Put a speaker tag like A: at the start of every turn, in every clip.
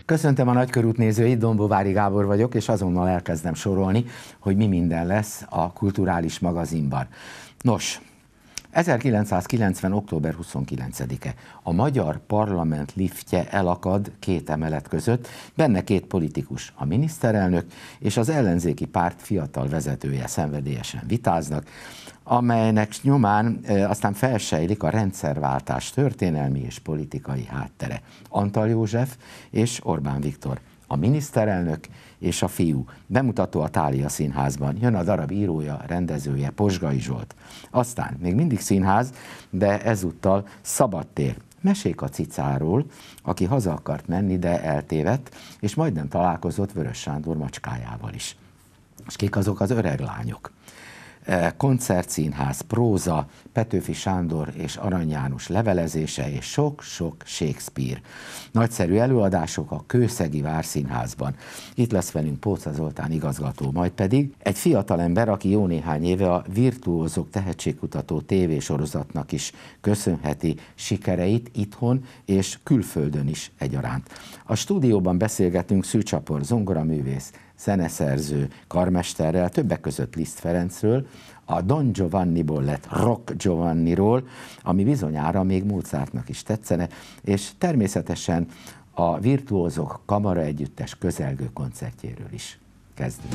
A: Köszöntöm a Nagykörút nézőit, Dombovári Gábor vagyok, és azonnal elkezdem sorolni, hogy mi minden lesz a Kulturális magazinban. Nos, 1990. október 29-e. A magyar parlament liftje elakad két emelet között, benne két politikus, a miniszterelnök és az ellenzéki párt fiatal vezetője szenvedélyesen vitáznak, amelynek nyomán aztán felsejlik a rendszerváltás történelmi és politikai háttere. Antal József és Orbán Viktor, a miniszterelnök és a fiú. Bemutató a Thália Színházban. Jön a darab írója, rendezője, Pozsgai Zsolt. Aztán még mindig színház, de ezúttal szabadtér. Mesék a cicáról, aki haza akart menni, de eltévedt, és majdnem találkozott Vörös Sándor macskájával is. És kik azok az öreg lányok? Koncertszínház, próza, Petőfi Sándor és Arany János levelezése és sok-sok Shakespeare. Nagyszerű előadások a Kőszegi Várszínházban. Itt lesz velünk Póca Zoltán igazgató, majd pedig egy fiatalember, aki jó néhány éve a Virtuózok tehetségkutató tévésorozatnak is köszönheti sikereit itthon és külföldön is egyaránt. A stúdióban beszélgetünk Szűcsapor zongoraművész, zeneszerző, karmesterrel, többek között Liszt Ferencről, a Don Giovanniból lett Rock Giovanniról, ami bizonyára még Mozartnak is tetszene, és természetesen a Virtuózok Kamara Együttes közelgő koncertjéről is. Kezdjünk!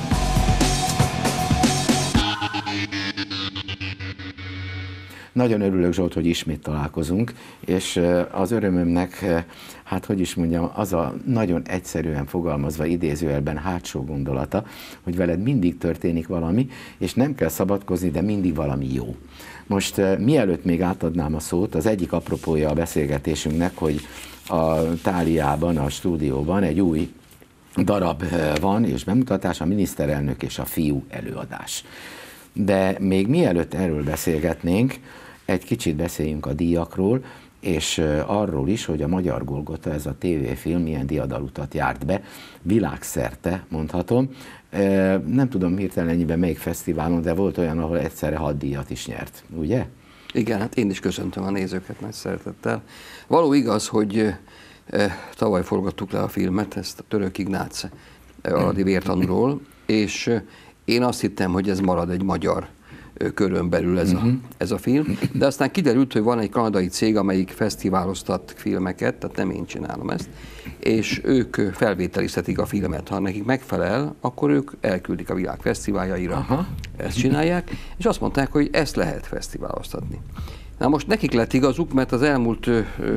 A: Nagyon örülök, Zsolt, hogy ismét találkozunk, és az örömömnek, hát hogy is mondjam, az a nagyon egyszerűen fogalmazva idézőjelben hátsó gondolata, hogy veled mindig történik valami, és nem kell szabadkozni, de mindig valami jó. Most mielőtt még átadnám a szót, az egyik apropója a beszélgetésünknek, hogy a Tháliában, a stúdióban egy új darab van, és bemutatás, a miniszterelnök és a fiú előadás. De még mielőtt erről beszélgetnénk, egy kicsit beszéljünk a díjakról, és arról is, hogy a Magyar Golgota, ez a tévéfilm milyen diadalutat járt be, világszerte mondhatom. Nem tudom hirtelen ennyiben melyik fesztiválon, de volt olyan, ahol egyszerre 6 díjat is nyert, ugye?
B: Igen, hát én is köszöntöm a nézőket nagy szeretettel. Való igaz, hogy tavaly forgattuk le a filmet, ezt a Török Ignác Aradi vértanúról, és én azt hittem, hogy ez marad egy magyar körön belül ez a film, de aztán kiderült, hogy van egy kanadai cég, amelyik fesztiváloztat filmeket, tehát nem én csinálom ezt, és ők felvételiztetik a filmet. Ha nekik megfelel, akkor ők elküldik a világ fesztiváljaira, ezt csinálják, és azt mondták, hogy ezt lehet fesztiváloztatni. Na most nekik lett igazuk, mert az elmúlt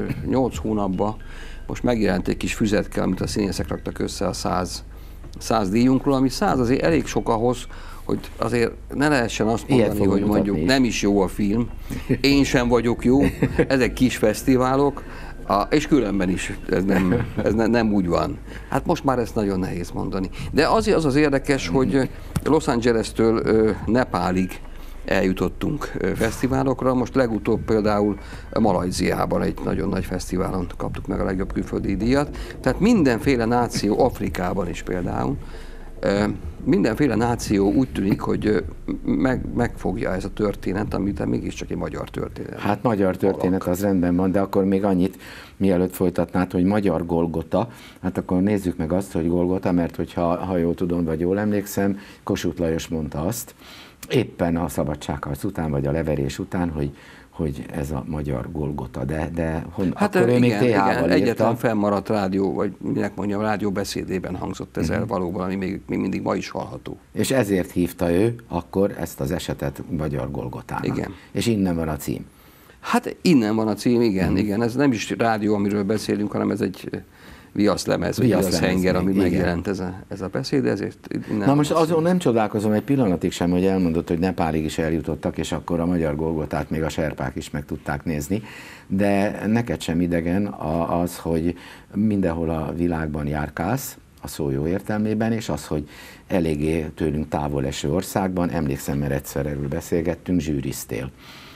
B: 8 hónapban most megjelent egy kis füzetke, amit a színészek raktak össze a 100 díjunkról, ami 100 azért elég sok ahhoz, hogy azért ne lehessen azt mondani, hogy mondjuk nem is jó a film, én sem vagyok jó, ezek kis fesztiválok, és különben is ez nem úgy van. Hát most már ezt nagyon nehéz mondani. De az érdekes, hogy Los Angeles-től Nepálig eljutottunk fesztiválokra, most legutóbb például Malajziában egy nagyon nagy fesztiválon kaptuk meg a legjobb külföldi díjat, tehát mindenféle náció, Afrikában is például, mindenféle náció úgy tűnik, hogy megfogja ez a történet, amit mégiscsak egy magyar történet.
A: Hát magyar történet, az rendben van, de akkor még annyit, mielőtt folytatnád, hogy Magyar Golgota, hát akkor nézzük meg azt, hogy Golgota, mert hogyha ha jól tudom, vagy jól emlékszem, Kossuth Lajos mondta azt, éppen a szabadságharc után, vagy a leverés után, hogy ez a Magyar Golgota, de
B: hát
A: akkor ő még TH-val írta.
B: Egyetlen fennmaradt rádió, vagy minek mondjam, rádióbeszédében hangzott ez el valóban, ami még mindig ma is hallható.
A: És ezért hívta ő akkor ezt az esetet Magyar Golgotának.
B: Igen.
A: És innen van a cím.
B: Hát innen van a cím, igen. Ez nem is rádió, amiről beszélünk, hanem ez egy viaszlemez, vagy viaszhenger, ami megjelent ez a beszéd, ezért
A: na most azon nem csodálkozom egy pillanatig sem, hogy elmondott, hogy Nepálig is eljutottak, és akkor a Magyar Golgotát még a serpák is meg tudták nézni, de neked sem idegen az, hogy mindenhol a világban járkálsz, a szó jó értelmében, és az, hogy eléggé tőlünk távol eső országban, emlékszem, mert egyszer erről beszélgettünk, zsűriztél.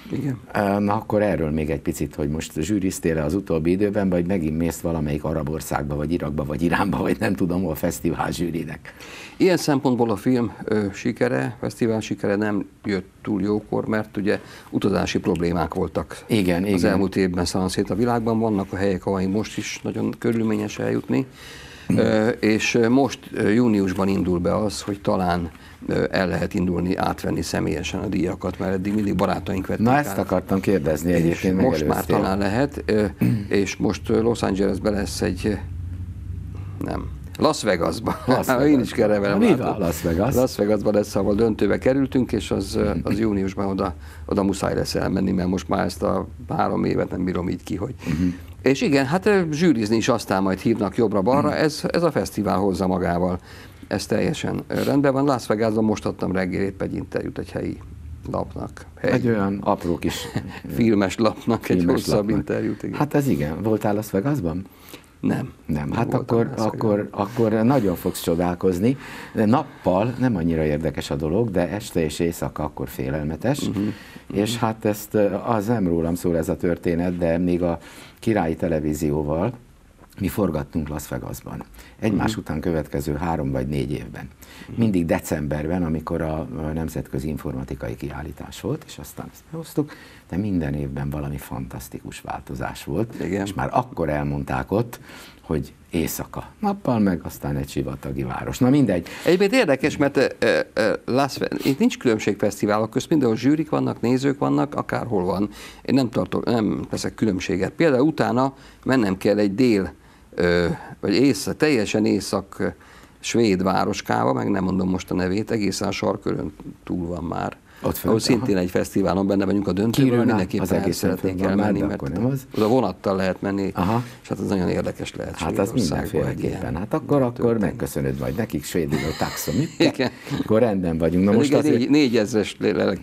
B: Igen.
A: Na akkor erről még egy picit, hogy most zsűriztél az utóbbi időben, vagy megint mész valamelyik arab országba, vagy Irakba, vagy Iránba, vagy nem tudom, hol fesztivál zsűrinek.
B: Ilyen szempontból a film fesztivál sikere nem jött túl jókor, mert ugye utazási problémák voltak az elmúlt évben szanaszét a világban. Vannak a helyek, ahol most is nagyon körülményes eljutni, és most júniusban indul be az, hogy talán el lehet indulni, átvenni személyesen a díjakat, mert eddig mindig barátaink vették át.
A: Na ezt akartam kérdezni egyébként.
B: Most már talán lehet, és most Los Angelesben lesz Las Vegasban. Én is kerevelem.
A: Mi van Las Vegas?
B: Las Vegasban lesz, ahol döntőbe kerültünk, és az júniusban oda muszáj lesz elmenni, mert most már ezt a 3 évet nem bírom így ki, hogy... És igen, hát zsűrizni is aztán majd hívnak jobbra-balra, ez a fesztivál hozza magával. Ez teljesen rendben van. Las Vegasban most adtam reggel épp egy interjút egy helyi lapnak.
A: Egy olyan apró kis...
B: filmes lapnak, egy hosszabb interjút. Igen.
A: Hát ez igen. Voltál Las Vegasban?
B: Nem.
A: Hát akkor nagyon fogsz csodálkozni. De nappal nem annyira érdekes a dolog, de este és éjszaka akkor félelmetes. És hát az nem rólam szól ez a történet, de még a Királyi Televízióval mi forgattunk Las Vegasban. Egymás után következő 3 vagy 4 évben. Mindig decemberben, amikor a nemzetközi informatikai kiállítás volt, és aztán ezt behoztuk, de minden évben valami fantasztikus változás volt.
B: Igen.
A: És már akkor elmondták ott, hogy éjszaka, nappal meg aztán egy sivatagi város. Na mindegy.
B: Egyébként érdekes, mert itt nincs különbség fesztiválok közt, mindenhol zsűrik vannak, nézők vannak, akárhol van. Én nem teszek különbséget. Például utána mennem kell egy vagy teljesen észak svéd városkába, meg nem mondom most a nevét, egészen a sarkörön túl van már. Ahol szintén egy fesztiválon benne vagyunk a döntőből, mindenképpen el szeretnénk elmenni, mert oda vonattal lehet menni, és hát ez nagyon érdekes lehet.
A: Hát az mindenféleképpen. Hát akkor megköszönöd majd nekik, svédül taxomüket, akkor rendben vagyunk.
B: Na most azért... 4000-es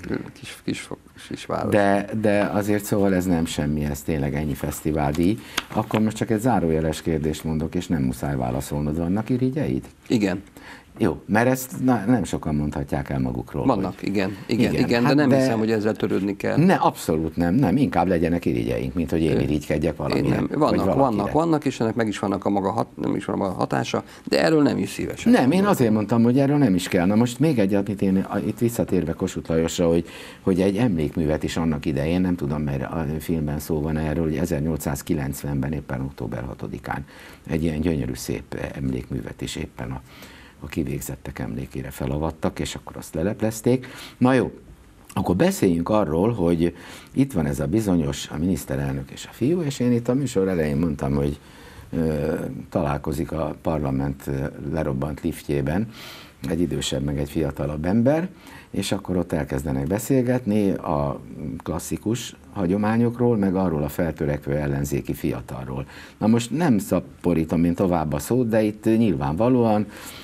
B: kis város.
A: De azért szóval ez nem semmi, ez tényleg ennyi fesztiváldíj. Akkor most csak egy zárójeles kérdést mondok, és nem muszáj válaszolnod. Vannak irigyeid?
B: Igen.
A: Jó, mert ezt nem sokan mondhatják el magukról.
B: Vannak, hogy... igen, hát de nem hiszem, hogy ezzel törődni kell.
A: Ne, abszolút nem, inkább legyenek irigyeink, mint hogy én irigykedjek valamilyen.
B: Vannak, és ennek meg is vannak a maga nem is van a hatása, de erről nem is szívesen.
A: Nem, én azért mondtam, hogy erről nem is kell. Na most még egy, amit én itt visszatérve Kossuth Lajosra, hogy egy emlékművet is annak idején, nem tudom, mert a filmben szó van erről, hogy 1890-ben éppen október 6-án egy ilyen gyönyörű szép emlékművet is éppen a kivégzettek emlékére felavattak, és akkor azt leleplezték. Na jó, akkor beszéljünk arról, hogy itt van ez a bizonyos, a miniszterelnök és a fiú, és én itt a műsor elején mondtam, hogy találkozik a parlament lerobbant liftjében egy idősebb, meg egy fiatalabb ember, és akkor ott elkezdenek beszélgetni a klasszikus hagyományokról, meg arról a feltörekvő ellenzéki fiatalról. Na most nem szaporítom én tovább a szót, de itt nyilvánvalóan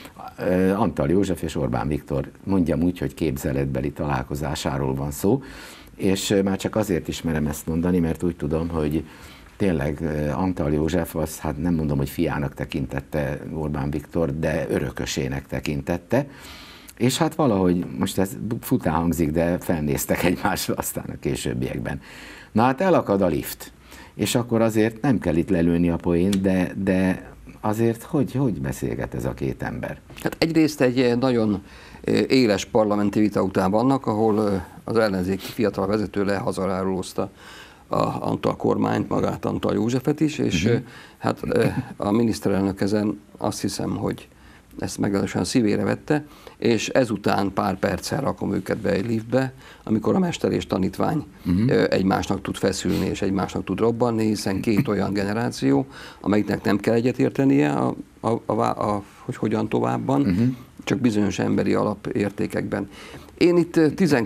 A: Antall József és Orbán Viktor, mondjam úgy, hogy képzeletbeli találkozásáról van szó, és már csak azért ismerem ezt mondani, mert úgy tudom, hogy tényleg Antall József az, hát nem mondom, hogy fiának tekintette Orbán Viktor, de örökösének tekintette, és hát valahogy, most ez fután hangzik, de felnéztek egymásra aztán a későbbiekben. Na hát elakad a lift, és akkor azért nem kell itt lelőni a poént, de azért hogy beszélget ez a két ember?
B: Hát egyrészt egy nagyon éles parlamenti vita után vannak, ahol az ellenzéki fiatal vezető lehazarárulózta a Antall kormányt, magát Antall Józsefet is, és hát a miniszterelnök ezen azt hiszem, hogy ezt meglehetősen szívére vette, és ezután pár perccel rakom őket be egy liftbe, amikor a mester és tanítvány egymásnak tud feszülni és egymásnak tud robbanni, hiszen két olyan generáció, amelyiknek nem kell egyetértenie, hogy hogyan továbban, csak bizonyos emberi alapértékekben. Én itt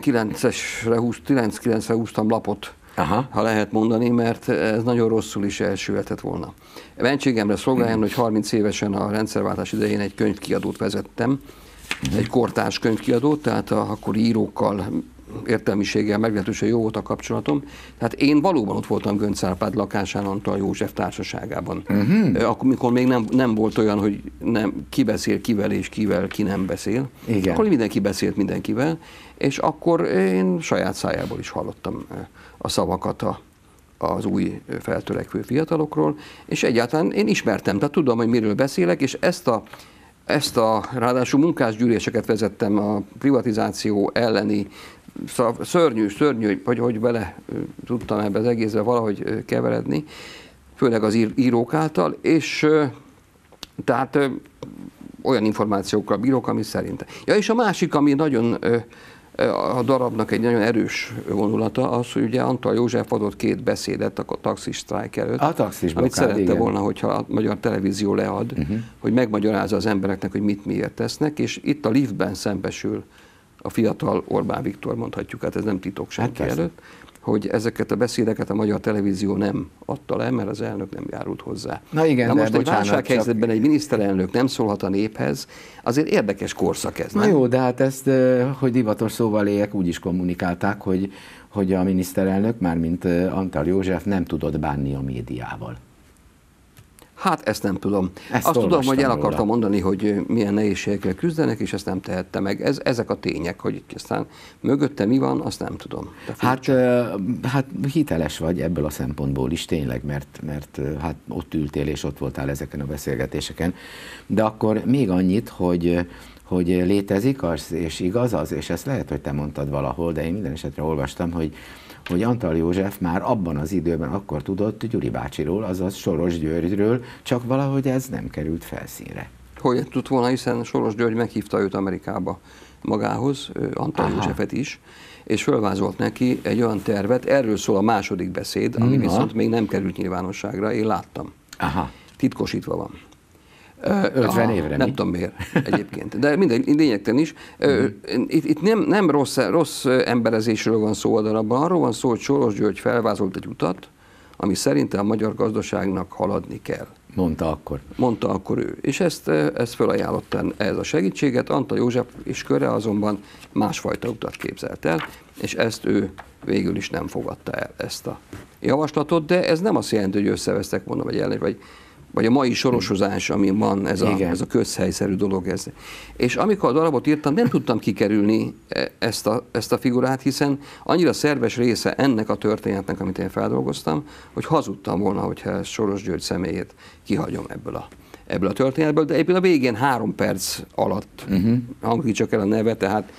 B: 19-re húztam lapot, ha lehet mondani, mert ez nagyon rosszul is elsülhetett volna. Mentségemre szolgáljon, hogy 30 évesen a rendszerváltás idején egy könyvkiadót vezettem, egy kortárs könyvkiadót, tehát akkori írókkal, értelmiséggel meglehetősen jó volt a kapcsolatom. Tehát én valóban ott voltam Göncz Árpád lakásán Antall József társaságában. Akkor, mikor még nem volt olyan, hogy ki beszél kivel és kivel ki nem beszél.
A: Igen.
B: Akkor mindenki beszélt mindenkivel, és akkor én saját szájából is hallottam a szavakat az új feltörekvő fiatalokról, és egyáltalán én ismertem, tehát tudom, hogy miről beszélek, és ezt a ráadásul munkásgyűléseket vezettem a privatizáció elleni, szörnyű, hogy bele tudtam ebbe az egészbe valahogy keveredni, főleg az írók által, és tehát olyan információkkal bírok, ami szerint. Ja, és a másik, ami nagyon a darabnak egy nagyon erős vonulata, az, hogy ugye Antall József adott 2 beszédet a taxis sztrájk előtt, amit szerette volna, hogyha a magyar televízió lead, hogy megmagyarázza az embereknek, hogy mit miért tesznek, és itt a liftben szembesül a fiatal Orbán Viktor, mondhatjuk, hát ez nem titok senki előtt, hogy ezeket a beszédeket a magyar televízió nem adta le, mert az elnök nem járult hozzá.
A: Na igen,
B: de most
A: bocsánat,
B: egy válsághelyzetben egy miniszterelnök nem szólhat a néphez, azért érdekes korszak ez, nem?
A: Na jó, de hát ezt, hogy divatos szóval éljek, úgy is kommunikálták, hogy a miniszterelnök, mármint Antall József nem tudott bánni a médiával.
B: Hát ezt nem tudom. Azt tudom, hogy el akartam mondani, hogy milyen nehézségekkel küzdenek, és ezt nem tehette meg. Ezek a tények, hogy aztán mögötte mi van, azt nem tudom.
A: Hát hiteles vagy ebből a szempontból is tényleg, mert hát ott ültél és ott voltál ezeken a beszélgetéseken. De akkor még annyit, hogy létezik az, és igaz az, és ezt lehet, hogy te mondtad valahol, de én minden esetre olvastam, hogy Antall József már abban az időben akkor tudott Gyuri bácsiról, azaz Soros Györgyről, csak valahogy ez nem került felszínre.
B: Hogy tudott volna, hiszen Soros György meghívta őt Amerikába magához, Antall Józsefet is, és fölvázolt neki egy olyan tervet, erről szól a második beszéd, ami viszont még nem került nyilvánosságra, én láttam.
A: Aha.
B: Titkosítva van.
A: 50 évre
B: nem tudom miért egyébként, de minden lényegtelen is. Itt nem rossz emberezésről van szó a darabban, arról van szó, hogy Soros György felvázolt egy utat, ami szerinte a magyar gazdaságnak haladni kell. Mondta akkor ő. És ezt felajánlotta ez a segítséget, Antall József és köre azonban másfajta utat képzelt el, és ezt ő végül is nem fogadta el, ezt a javaslatot, de ez nem azt jelenti, hogy összevesztek volna, vagy ellen, vagy a mai sorosozás, ami van, ez a közhelyszerű dolog. Ez. És amikor a darabot írtam, nem tudtam kikerülni ezt a figurát, hiszen annyira szerves része ennek a történetnek, amit én feldolgoztam, hogy hazudtam volna, hogyha Soros György személyét kihagyom ebből a történetből, de ebből a végén 3 perc alatt hangzik csak el a neve, tehát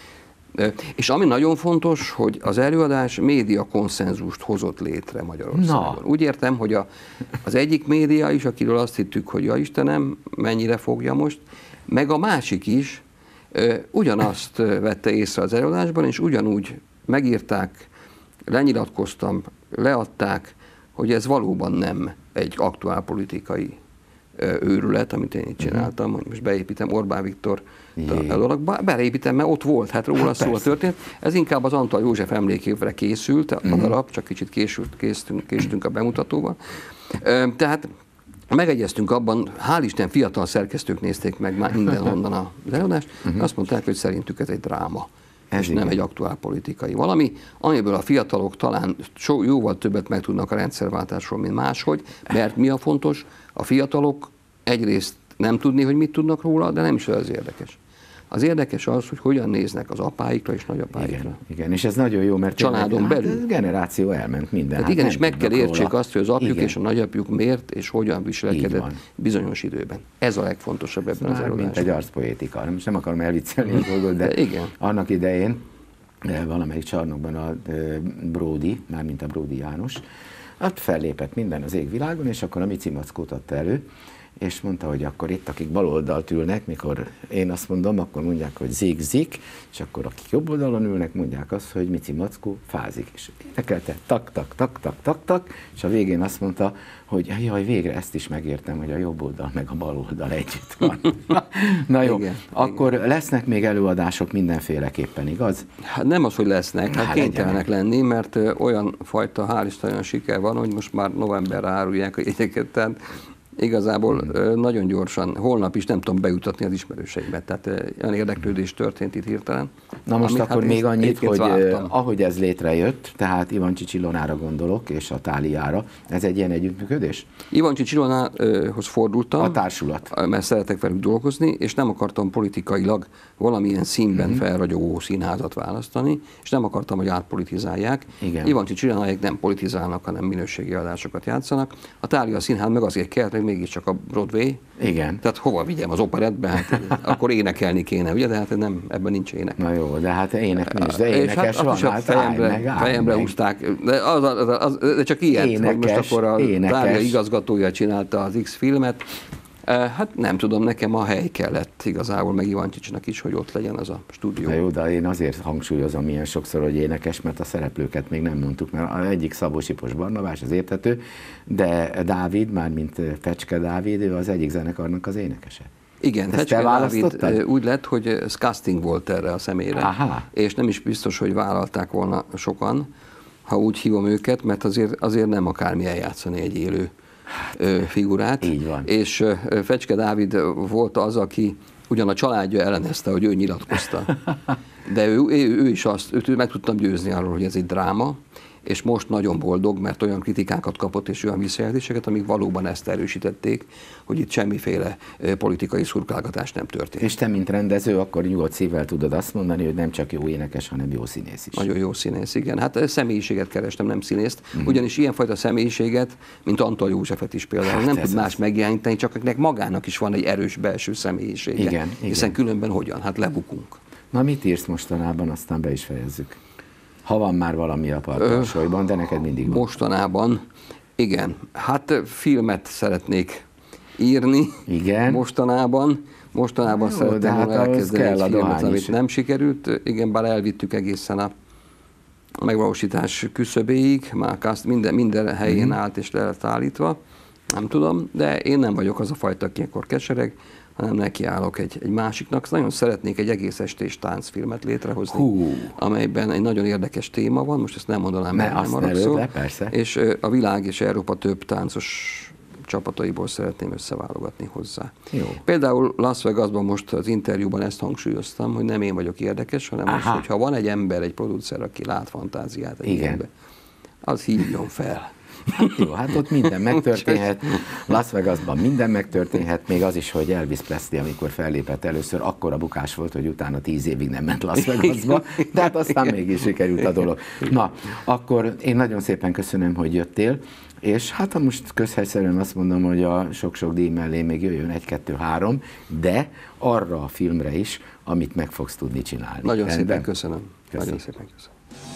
B: és ami nagyon fontos, hogy az előadás média konszenzust hozott létre Magyarországon. Úgy értem, hogy az egyik média is, akiről azt hittük, hogy ja Istenem, mennyire fogja most, meg a másik is ugyanazt vette észre az előadásban, és ugyanúgy megírták, lenyilatkoztam, leadták, hogy ez valóban nem egy aktuálpolitikai őrület, amit én itt csináltam, hogy most beépítem Orbán Viktor beleépítem, mert ott volt, hát róla szól a történet. Ez inkább az Antall József emlékévre készült, a darab, csak kicsit késtünk a bemutatóval. Tehát megegyeztünk abban, hál' Isten fiatal szerkesztők nézték meg már mindenhonnan az előadást, azt mondták, hogy szerintük ez egy dráma, és nem egy aktuálpolitikai valami, amiből a fiatalok talán jóval többet megtudnak a rendszerváltásról, mint máshogy, mert mi a fontos? A fiatalok egyrészt nem tudni, hogy mit tudnak róla, de nem is az érdekes. Az érdekes az, hogy hogyan néznek az apáikra és nagyapáikra.
A: Igen, és ez nagyon jó, mert
B: családon belül.
A: Generáció elment minden.
B: Hát igen, és meg kell értsék azt, hogy az apjuk és a nagyapjuk miért és hogyan viselkedett bizonyos időben. Ez a legfontosabb ebben az előadásban.
A: Mint egy arcpoétika. Most nem akarom elviccelni a dolgot, de annak idején valamelyik csarnokban a Bródi, mármint a Bródi János, hát fellépett minden az égvilágon, és akkor a Mici Mackót adta elő, és mondta, hogy akkor itt, akik bal oldalt ülnek, mikor én azt mondom, akkor mondják, hogy zik-zik, és akkor akik jobb oldalon ülnek, mondják azt, hogy Mici Mackó fázik. És énekelte tak-tak, és a végén azt mondta, hogy jaj, végre ezt is megértem, hogy a jobb oldal meg a bal oldal együtt van. Na jó, igen, akkor lesznek még előadások mindenféleképpen, igaz?
B: Hát nem az, hogy lesznek, hát kénytelenek lenni, mert olyan fajta, hál' Isten, olyan siker van, hogy most már novemberre árulják a jegyeket, tehát igazából nagyon gyorsan, holnap is nem tudom bejutatni az ismerőseimet, tehát olyan érdeklődés történt itt hirtelen.
A: Na most akkor még annyit, hogy
B: vártam.
A: ahogy ez létrejött, tehát Ivancsics Ilonára gondolok, és a Táliára, ez egy ilyen együttműködés?
B: Ivancsics Ilonához fordultam.
A: A társulat.
B: Mert szeretek velük dolgozni, és nem akartam politikailag valamilyen színben felragyogó színházat választani, és nem akartam, hogy átpolitizálják. Ivancsics Ilonáig nem politizálnak, hanem minőségi adásokat játszanak. A Tália Színház meg azért kellett, meg mégiscsak a Broadway.
A: Igen.
B: Tehát hova vigyem az operettbe? Hát akkor énekelni kéne, ugye? De hát nem, ebben nincs ének.
A: Na jó, de hát ének nincs, de énekes
B: hát,
A: van, hát
B: fejemre húzták, de csak ilyen,
A: énekes,
B: hogy most akkor a
A: énekes.
B: Tália igazgatója csinálta az X filmet. Hát nem tudom, nekem a hely kellett igazából, meg Ivancsicsnak is, hogy ott legyen az a stúdió.
A: Na jó, de én azért hangsúlyozom ilyen sokszor, hogy énekes, mert a szereplőket még nem mondtuk, mert az egyik Szabó Sipos Barnabás, az érthető, de Dávid, mármint Fecske Dávid, ő az egyik zenekarnak az énekese.
B: Igen, Fecske Dávid úgy lett, hogy ez casting volt erre a személyre.
A: Aha.
B: És nem is biztos, hogy vállalták volna sokan, ha úgy hívom őket, mert azért nem akármi eljátszani egy élő figurát.
A: Így van.
B: És Fecske Dávid volt az, aki ugyan a családja ellenezte, hogy ő nyilatkozta. De ő is őt meg tudtam győzni arról, hogy ez egy dráma, és most nagyon boldog, mert olyan kritikákat kapott és olyan visszajelzéseket, amik valóban ezt erősítették, hogy itt semmiféle politikai szurkálgatás nem történt.
A: És te, mint rendező, akkor nyugodt szívvel tudod azt mondani, hogy nem csak jó énekes, hanem jó színész is.
B: Nagyon jó színész, igen. Hát személyiséget kerestem, nem színészt. Ugyanis ilyenfajta személyiséget, mint Antall Józsefet is például, hát nem tud más megjeleníteni, csak akinek magának is van egy erős belső személyisége.
A: Igen,
B: hiszen különben hogyan? Hát lebukunk.
A: Na mit írsz mostanában, aztán be is fejezzük. Ha van már valami a partarsajban, de neked mindig van.
B: Mostanában, igen. Hát filmet szeretnék írni.
A: Igen.
B: Mostanában szerettem volna elkezdeni egy filmet, amit
A: is.
B: nem sikerült. Igen, bár elvittük egészen a megvalósítás küszöbéig, már minden helyén állt és le lett állítva. Nem tudom, de én nem vagyok az a fajta, aki akkor kesereg, hanem nekiállok egy másiknak. Nagyon szeretnék egy egész estés táncfilmet létrehozni, amelyben egy nagyon érdekes téma van, most ezt nem mondanám, mert nem arra szól. És a világ és Európa több táncos csapataiból szeretném összeválogatni hozzá.
A: Jó.
B: Például Las Vegasban most az interjúban ezt hangsúlyoztam, hogy nem én vagyok érdekes, hanem az, hogyha van egy ember, egy producer, aki lát fantáziát egy ilyenbe, az hívjon fel.
A: Hát jó, hát ott minden megtörténhet, Las Vegasban minden megtörténhet, még az is, hogy Elvis Presley, amikor fellépett először, akkora bukás volt, hogy utána 10 évig nem ment Las Vegasba, de hát aztán mégis sikerült a dolog. Na, akkor én nagyon szépen köszönöm, hogy jöttél, és hát ha most közhelyszerűen azt mondom, hogy a sok-sok díj mellé még jöjjön 1, 2, 3, de arra a filmre is, amit meg fogsz tudni csinálni.
B: Nagyon szépen köszönöm. Nagyon szépen köszönöm.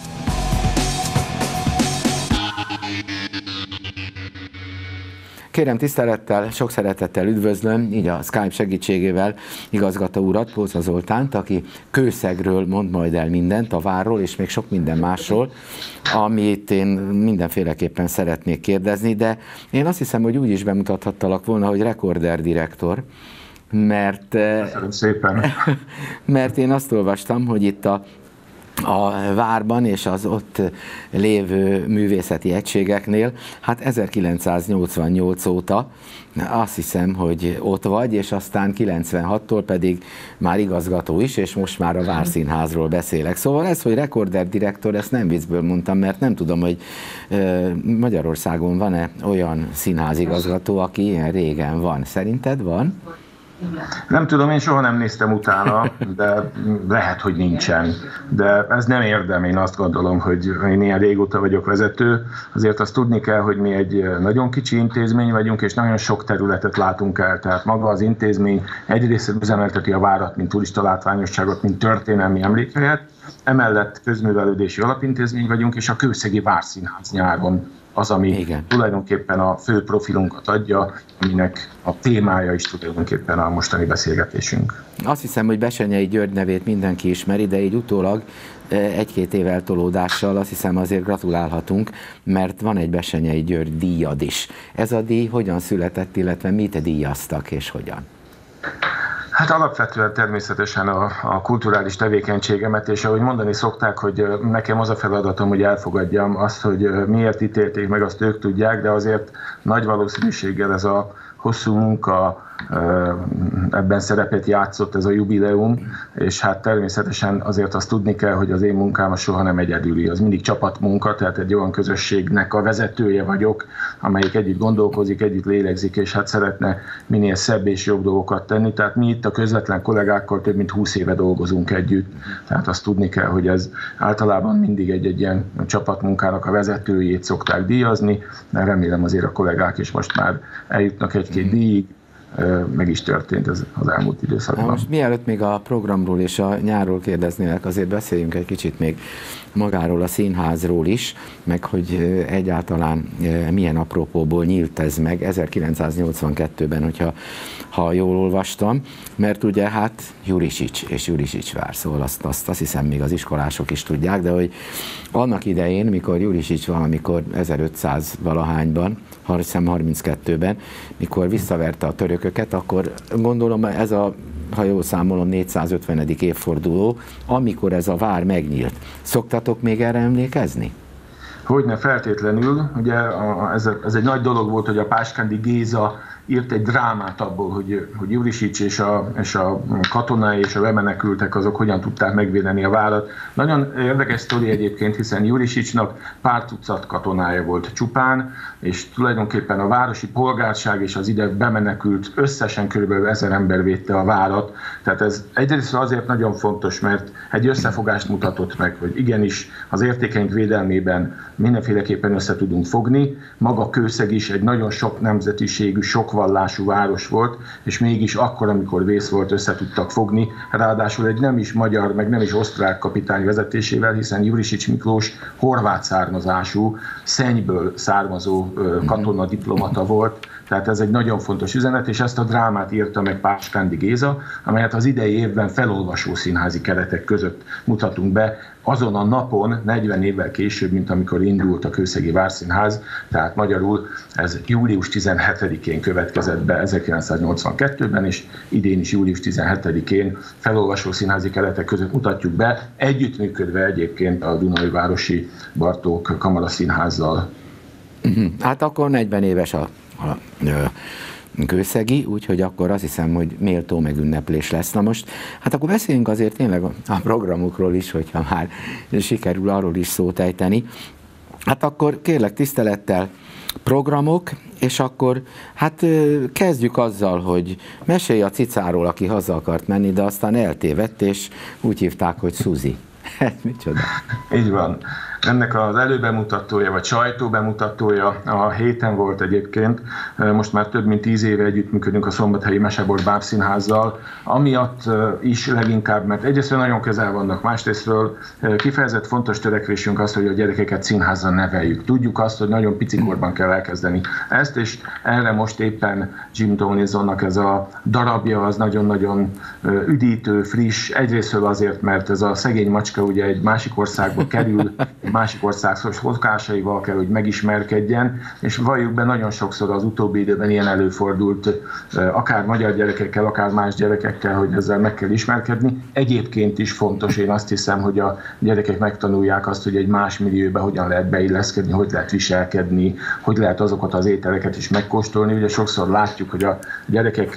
A: Kérem tisztelettel, sok szeretettel üdvözlöm, így a Skype segítségével igazgató urat, Póca Zoltánt, aki Kőszegről mond majd el mindent, a várról és még sok minden másról, amit én mindenféleképpen szeretnék kérdezni, de én azt hiszem, hogy úgy is bemutathattalak volna, hogy rekorder direktor, mert én azt olvastam, hogy itt a várban és az ott lévő művészeti egységeknél, hát 1988 óta azt hiszem, hogy ott vagy, és aztán 96-tól pedig már igazgató is, és most már a Várszínházról beszélek. Szóval ez, hogy rekorder direktor, ezt nem viccből mondtam, mert nem tudom, hogy Magyarországon van-e olyan színházigazgató, aki ilyen régen van. Szerinted van?
C: Nem tudom, én soha nem néztem utána, de lehet, hogy nincsen. De ez nem érdem, én azt gondolom, hogy én ilyen régóta vagyok vezető. Azért azt tudni kell, hogy mi egy nagyon kicsi intézmény vagyunk, és nagyon sok területet látunk el. Tehát maga az intézmény egyrészt üzemelteti a várat, mint turista látványosságot, mint történelmi emlékhelyet. Emellett közművelődési alapintézmény vagyunk, és a Kőszegi Várszínház nyáron az, ami tulajdonképpen a fő profilunkat adja, aminek a témája is tulajdonképpen a mostani beszélgetésünk.
A: Azt hiszem, hogy Bessenyei György nevét mindenki ismeri, de így utólag 1-2 év eltolódással azt hiszem azért gratulálhatunk, mert van egy Bessenyei György díjad is. Ez a díj hogyan született, illetve mit díjaztak és hogyan?
C: Hát alapvetően természetesen a kulturális tevékenységemet, és ahogy mondani szokták, hogy nekem az a feladatom, hogy elfogadjam azt, hogy miért ítélték meg, azt ők tudják, de azért nagy valószínűséggel ez a hosszú munka ebben szerepet játszott, ez a jubileum, és hát természetesen azért azt tudni kell, hogy az én munkám soha nem egyedüli, az mindig csapatmunka, tehát egy olyan közösségnek a vezetője vagyok, amelyik együtt gondolkozik, együtt lélegzik, és hát szeretne minél szebb és jobb dolgokat tenni. Tehát mi itt a közvetlen kollégákkal több mint 20 éve dolgozunk együtt, tehát azt tudni kell, hogy ez általában mindig egy ilyen csapatmunkának a vezetőjét szokták díjazni, de remélem azért a kollégák is most már eljutnak egy-két díjig, meg is történt ez az elmúlt időszakban.
A: Most mielőtt még a programról és a nyárról kérdeznélek, azért beszéljünk egy kicsit még magáról a színházról is, meg hogy egyáltalán milyen apropóból nyílt ez meg 1982-ben, ha jól olvastam, mert ugye hát Jurisics és Jurisics vár, szóval azt hiszem még az iskolások is tudják, de hogy annak idején, mikor Jurisics valamikor 1500-valahányban, hiszem 32-ben, mikor visszaverte a törököket, akkor gondolom ez a, ha jól számolom, 450. évforduló, amikor ez a vár megnyílt. Szoktatok még erre emlékezni?
C: Hogyne, feltétlenül. Ugye ez egy nagy dolog volt, hogy a Páskándi Géza írt egy drámát abból, hogy Jurisics és a katonái és a bemenekültek azok hogyan tudták megvédeni a várat. Nagyon érdekes sztori egyébként, hiszen Jurisicsnak pár tucat katonája volt csupán, és tulajdonképpen a városi polgárság és az ide bemenekült összesen kb. 1000 ember védte a várat. Tehát ez egyrészt azért nagyon fontos, mert egy összefogást mutatott meg, hogy igenis az értékeink védelmében mindenféleképpen össze tudunk fogni. Maga Kőszeg is egy nagyon sok nemzetiségű, sok vallású város volt, és mégis akkor, amikor vész volt, össze tudtak fogni. Ráadásul egy nem is magyar, meg nem is osztrák kapitány vezetésével, hiszen Jurisics Miklós horvát származású, Szenyből származó katonadiplomata volt. Tehát ez egy nagyon fontos üzenet, és ezt a drámát írta meg Páskándi Géza, amelyet az idei évben felolvasó színházi keretek között mutatunk be, azon a napon, 40 évvel később, mint amikor indult a Kőszegi Várszínház, tehát magyarul ez július 17-én következett be 1982-ben, és idén is július 17-én felolvasó színházi keretek között mutatjuk be, együttműködve egyébként a Dunaújvárosi Bartók Kamaraszínházzal.
A: Hát akkor 40 éves a Kőszegi, úgyhogy akkor azt hiszem, hogy méltó megünneplés lesz. Na most, hát akkor beszéljünk azért tényleg a programokról is, hogyha már sikerül arról is szót ejteni. Hát akkor kérlek tisztelettel programok, és akkor hát kezdjük azzal, hogy mesélj a cicáról, aki haza akart menni, de aztán eltévedt, és úgy hívták, hogy Szuzi. Micsoda?
C: Így van. Ennek az előbemutatója, vagy sajtóbemutatója a héten volt egyébként. Most már több mint 10 éve együttműködünk a Szombathelyi Mesebolt Bábszínházzal, amiatt is leginkább, mert egyrésztről nagyon közel vannak, másrésztről kifejezett fontos törekvésünk az, hogy a gyerekeket színházzal neveljük. Tudjuk azt, hogy nagyon picikorban kell elkezdeni ezt, és erre most éppen Jim Tomlinsonnak ez a darabja az nagyon-nagyon üdítő, friss. Egyrésztről azért, mert ez a szegény macska ugye egy másik országba kerül, másik ország szokásaival kell, hogy megismerkedjen, és valljuk be, nagyon sokszor az utóbbi időben ilyen előfordult, akár magyar gyerekekkel, akár más gyerekekkel, hogy ezzel meg kell ismerkedni. Egyébként is fontos, én azt hiszem, hogy a gyerekek megtanulják azt, hogy egy más millióbe hogyan lehet beilleszkedni, hogy lehet viselkedni, hogy lehet azokat az ételeket is megkóstolni. Ugye sokszor látjuk, hogy a gyerekek,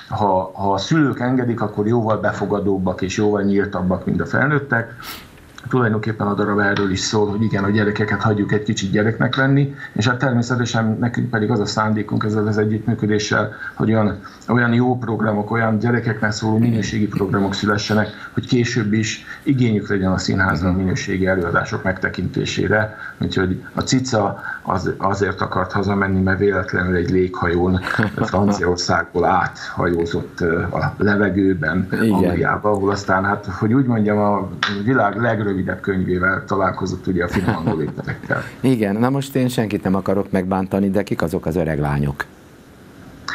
C: ha a szülők engedik, akkor jóval befogadóbbak és jóval nyíltabbak, mint a felnőttek. Tulajdonképpen a darab erről is szól, hogy igen, a gyerekeket hagyjuk egy kicsit gyereknek lenni, és hát természetesen nekünk pedig az a szándékunk ezzel az együttműködéssel, hogy olyan jó programok, olyan gyerekeknek szóló minőségi programok szülessenek, hogy később is igényük legyen a színházban minőségi előadások megtekintésére. Úgyhogy a cica azért akart hazamenni, mert véletlenül egy léghajón Franciaországból áthajózott a levegőben Angliába, ahol aztán, hát, hogy úgy mondjam, a világ legrövidebb könyvével találkozott ugye a finomangoló ételekkel.
A: Igen, na most én senkit nem akarok megbántani, de kik azok az öreg lányok?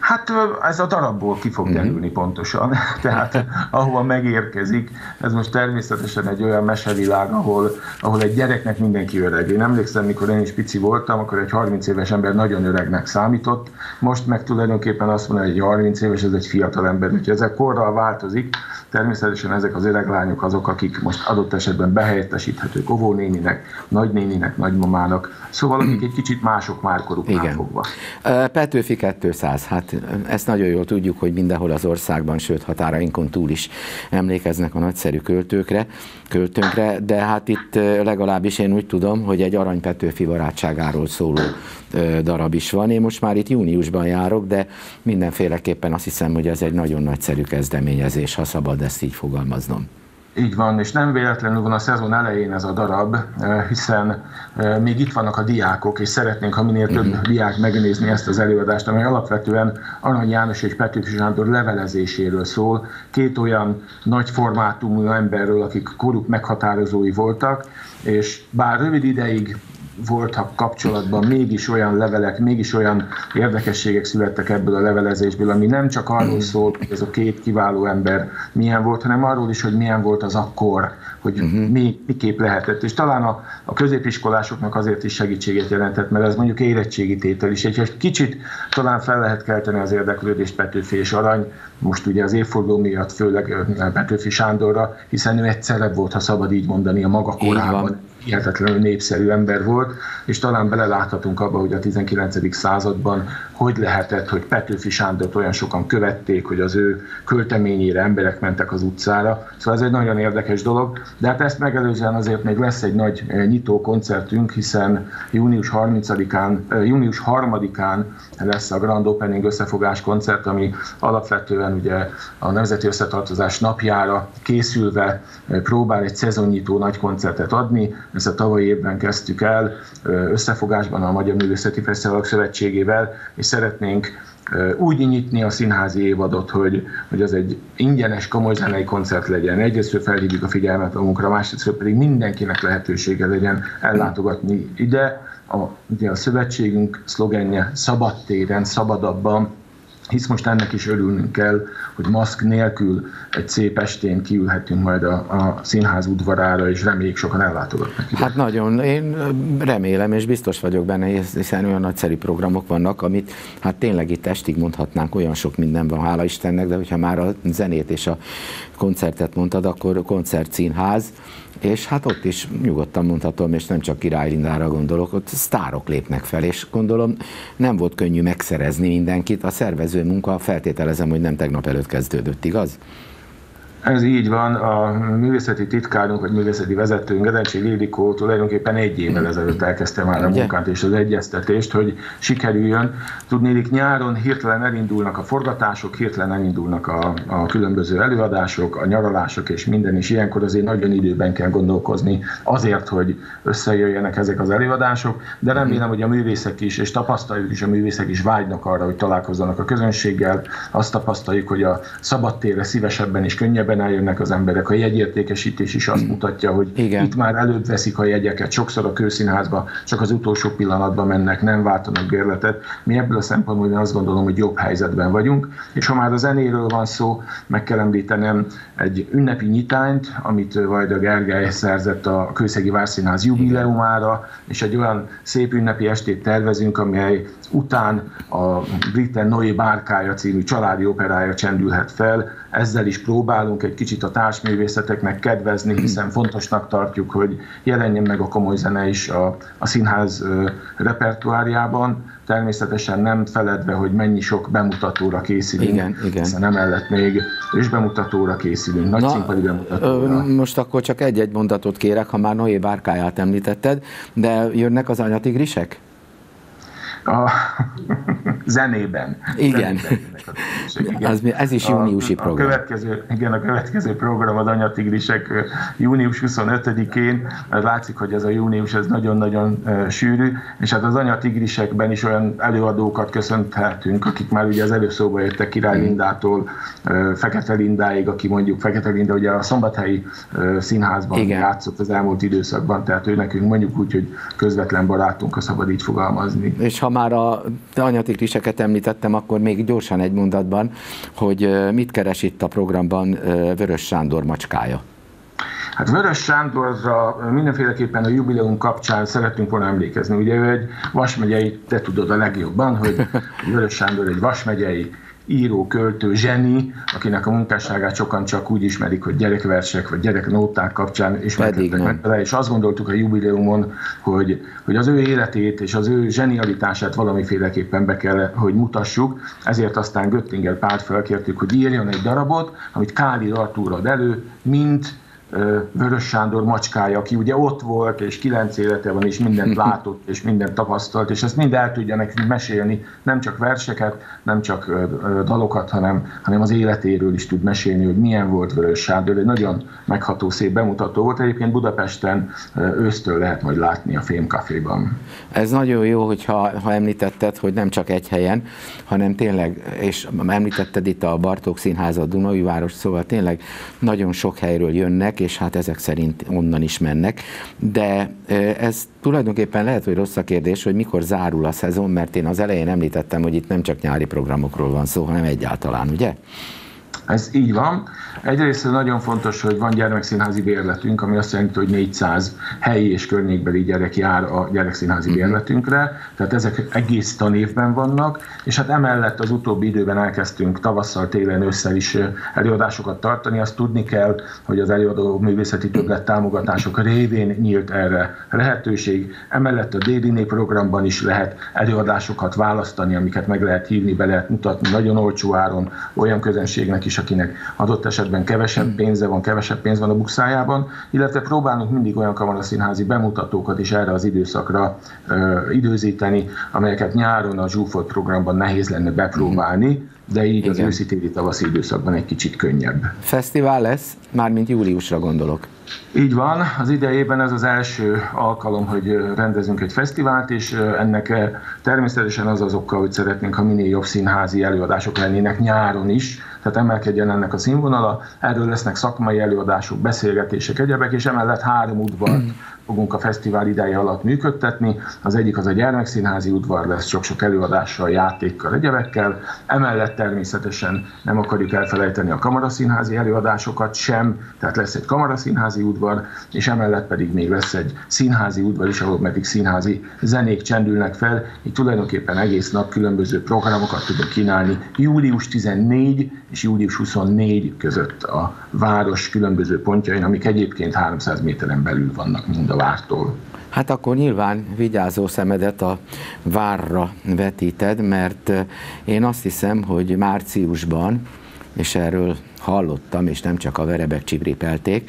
C: Hát ez a darabból ki fog derülni pontosan, tehát ahova megérkezik, ez most természetesen egy olyan mesevilág, ahol egy gyereknek mindenki öreg. Én emlékszem, mikor én is pici voltam, akkor egy 30 éves ember nagyon öregnek számított, most meg tulajdonképpen azt mondja, hogy egy 30 éves, ez egy fiatal ember, úgyhogy ezek korral változik. Természetesen ezek az öreg lányok azok, akik most adott esetben behelyettesíthetők óvónéninek, nagynéninek, nagymamának, szóval akik egy kicsit mások már koruknál fogva.
A: Petőfi 200, hát ezt nagyon jól tudjuk, hogy mindenhol az országban, sőt határainkon túl is emlékeznek a nagyszerű költőnkre, de hát itt legalábbis én úgy tudom, hogy egy Arany Petőfi barátságáról szóló darab is van. Én most már itt júniusban járok, de mindenféleképpen azt hiszem, hogy ez egy nagyon nagyszerű kezdeményezés, ha szabad ezt így fogalmaznom.
C: Így van, és nem véletlenül van a szezon elején ez a darab, hiszen még itt vannak a diákok, és szeretnénk, ha minél több diák megnézni ezt az előadást, amely alapvetően Arany János és Petőfi Sándor levelezéséről szól, két olyan nagy formátumú emberről, akik koruk meghatározói voltak, és bár rövid ideig voltak kapcsolatban, mégis olyan levelek, mégis olyan érdekességek születtek ebből a levelezésből, ami nem csak arról szól, hogy ez a két kiváló ember milyen volt, hanem arról is, hogy milyen volt az akkor, hogy miképp lehetett. És talán a középiskolásoknak azért is segítséget jelentett, mert ez mondjuk érettségi tétel is. Egy kicsit talán fel lehet kelteni az érdeklődést Petőfi és Arany, most ugye az évforduló miatt főleg Petőfi Sándorra, hiszen ő egyszerre volt, ha szabad így mondani, a maga korában. Hihetetlenül népszerű ember volt, és talán beleláthatunk abba, hogy a 19. században hogy lehetett, hogy Petőfi Sándort olyan sokan követték, hogy az ő költeményére emberek mentek az utcára. Szóval ez egy nagyon érdekes dolog, de hát ezt megelőzően azért még lesz egy nagy nyitó koncertünk, hiszen június 3-án lesz a Grand Opening összefogás koncert, ami alapvetően ugye a Nemzeti Összetartozás napjára készülve próbál egy szezonnyitó nagy koncertet adni. Ezt a tavalyi évben kezdtük el összefogásban a Magyar Művészeti Fesztiválok Szövetségével, és szeretnénk úgy nyitni a színházi évadot, hogy az egy ingyenes komolyzenei koncert legyen. Egyrészt felhívjuk a figyelmet magunkra, másrészt pedig mindenkinek lehetősége legyen ellátogatni ide. Ugye a szövetségünk szlogenje szabadtéren, szabadabban, hisz most ennek is örülnünk kell, hogy maszk nélkül egy szép estén kiülhetünk majd a színház udvarára, és reméljük sokan ellátogatnak ide.
A: Hát nagyon, én remélem, és biztos vagyok benne, hiszen olyan nagyszerű programok vannak, amit hát tényleg itt estig mondhatnánk, olyan sok minden van, hála Istennek, de hogyha már a zenét és a koncertet mondtad, akkor koncertszínház, és hát ott is nyugodtan mondhatom, és nem csak Király Lindára gondolok, ott sztárok lépnek fel, és gondolom nem volt könnyű megszerezni mindenkit. A szervező munka, feltételezem, hogy nem tegnap előtt kezdődött, igaz?
C: Ez így van, a művészeti titkárunk, vagy művészeti vezetőnk, Gedencsi Ildikó tulajdonképpen 1 évvel ezelőtt elkezdte már a munkát és az egyeztetést, hogy sikerüljön. Tudnélik, nyáron hirtelen elindulnak a forgatások, hirtelen elindulnak a különböző előadások, a nyaralások és minden, és ilyenkor azért nagyon időben kell gondolkozni azért, hogy összejöjjenek ezek az előadások, de remélem, hogy a művészek is, és tapasztaljuk is, a művészek is vágynak arra, hogy találkozzanak a közönséggel. Azt tapasztaljuk, hogy a szabadtérre szívesebben és könnyebben eljönnek az emberek. A jegyértékesítés is azt mutatja, hogy itt már előbb veszik a jegyeket, sokszor a Kőszínházba csak az utolsó pillanatban mennek, nem váltanak bérletet. Mi ebből a szempontból én azt gondolom, hogy jobb helyzetben vagyunk, és ha már a zenéről van szó, meg kell említenem egy ünnepi nyitányt, amit Vajda Gergely szerzett a Kőszegi Várszínház jubileumára, és egy olyan szép ünnepi estét tervezünk, amely után a Britten Noé Bárkája című családi operája csendülhet fel. Ezzel is próbálunk egy kicsit a társművészeteknek kedvezni, hiszen fontosnak tartjuk, hogy jelenjen meg a komoly zene is a színház repertoárjában. Természetesen nem feledve, hogy mennyi sok bemutatóra készülünk,
A: igen.
C: Hiszen emellett még bemutatóra készülünk, nagy színpadi bemutatóra.
A: Most akkor csak egy-egy mondatot kérek, ha már Noé Bárkáját említetted, de jönnek az Anyatigrisek?
C: A zenében.
A: Igen. Ez is júniusi program.
C: A következő program az Anyatigrisek június 25-én. Látszik, hogy ez a június ez nagyon-nagyon sűrű, és hát az Anyatigrisekben is olyan előadókat köszönhetünk, akik már ugye az előszóba jöttek, Király Lindától Fekete Lindáig, aki mondjuk Fekete Linda ugye a Szombathelyi Színházban játszott az elmúlt időszakban, tehát ő nekünk mondjuk úgy, hogy közvetlen barátunk, ha szabad így fogalmazni.
A: És ha már a Anyatigriseket említettem, akkor még gyorsan egy mondatban, hogy mit keres itt a programban Vörös Sándor macskája?
C: Hát Vörös Sándorra mindenféleképpen a jubileum kapcsán szeretünk volna emlékezni. Ugye ő egy vasmegyei, te tudod a legjobban, hogy Vörös Sándor egy vasmegyei író, költő, zseni, akinek a munkásságát sokan csak úgy ismerik, hogy gyerekversek vagy gyereknóták kapcsán ismerkedtek meg vele, és azt gondoltuk a jubileumon, hogy az ő életét és az ő zsenialitását valamiféleképpen be kell, hogy mutassuk, ezért aztán Göttinger Pált felkértük, hogy írjon egy darabot, amit Káli Artúr ad elő, mint Vörös Sándor macskája, aki ugye ott volt, és 9 élete van, és mindent látott, és mindent tapasztalt, és ezt mind el tudja nekünk mesélni, nem csak verseket, nem csak dalokat, hanem az életéről is tud mesélni, hogy milyen volt Vörös Sándor. Egy nagyon megható, szép bemutató volt. Egyébként Budapesten ősztől lehet majd látni a Fémcaféban.
A: Ez nagyon jó, hogyha említetted, hogy nem csak egy helyen, hanem tényleg, és említetted itt a Bartók Színházat, Dunaújváros, szóval tényleg nagyon sok helyről jönnek, és hát ezek szerint onnan is mennek, de ez tulajdonképpen lehet, hogy rossz a kérdés, hogy mikor zárul a szezon, mert én az elején említettem, hogy itt nem csak nyári programokról van szó, hanem egyáltalán, ugye?
C: Ez így van. Egyrészt nagyon fontos, hogy van gyermekszínházi bérletünk, ami azt jelenti, hogy 400 helyi és környékbeli gyerek jár a gyermekszínházi bérletünkre, tehát ezek egész tanévben vannak, és hát emellett az utóbbi időben elkezdtünk tavasszal, télen, ősszel is előadásokat tartani. Azt tudni kell, hogy az előadó művészeti többlet támogatások révén nyílt erre lehetőség. Emellett a Déli programban is lehet előadásokat választani, amiket meg lehet hívni, be lehet mutatni nagyon olcsó áron olyan közönségnek is, akinek adott esetben kevesebb pénze van, kevesebb pénz van a bukszájában, illetve próbálunk mindig olyan kamaraszínházi bemutatókat is erre az időszakra időzíteni, amelyeket nyáron a Zsúfolt programban nehéz lenne bepróbálni, de így az őszi-téli tavaszi időszakban egy kicsit könnyebb.
A: Fesztivál lesz, mármint júliusra gondolok.
C: Így van, az idejében ez az első alkalom, hogy rendezünk egy fesztivált, és ennek természetesen az okkal, hogy szeretnénk, ha minél jobb színházi előadások lennének nyáron is, tehát emelkedjen ennek a színvonala. Erről lesznek szakmai előadások, beszélgetések, egyebek, és emellett 3 udvart fogunk a fesztivál ideje alatt működtetni. Az egyik az a gyermekszínházi udvar lesz, sok-sok előadással, játékkal, egyebekkel. Emellett természetesen nem akarjuk elfelejteni a kamaraszínházi előadásokat sem, tehát lesz egy kamaraszínházi udvar, és emellett pedig még lesz egy színházi udvar is, ahol pedig színházi zenék csendülnek fel. Így tulajdonképpen egész nap különböző programokat tudok kínálni. Július 14 és július 24 között a város különböző pontjain, amik egyébként 300 méteren belül vannak mind a vártól.
A: Hát akkor nyilván vigyázó szemedet a várra vetíted, mert én azt hiszem, hogy márciusban, és erről hallottam, és nem csak a verebek csibripelték,